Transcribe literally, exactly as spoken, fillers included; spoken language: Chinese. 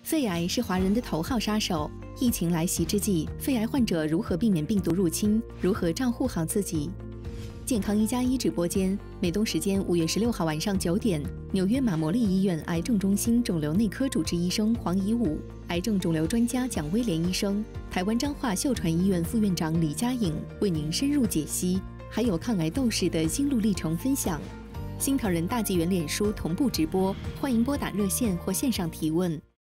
肺癌是华人的头号杀手。疫情来袭之际，肺癌患者如何避免病毒入侵？如何照护好自己？健康一加一直播间，美东时间五月十六号晚上九点，纽约马摩利医院癌症中心肿瘤内科主治医生黄以武、癌症肿瘤专家蒋威廉医生、台湾彰化秀传医院副院长李佳颖为您深入解析，还有抗癌斗士的心路历程分享。新唐人大纪元脸书同步直播，欢迎拨打热线或线上提问。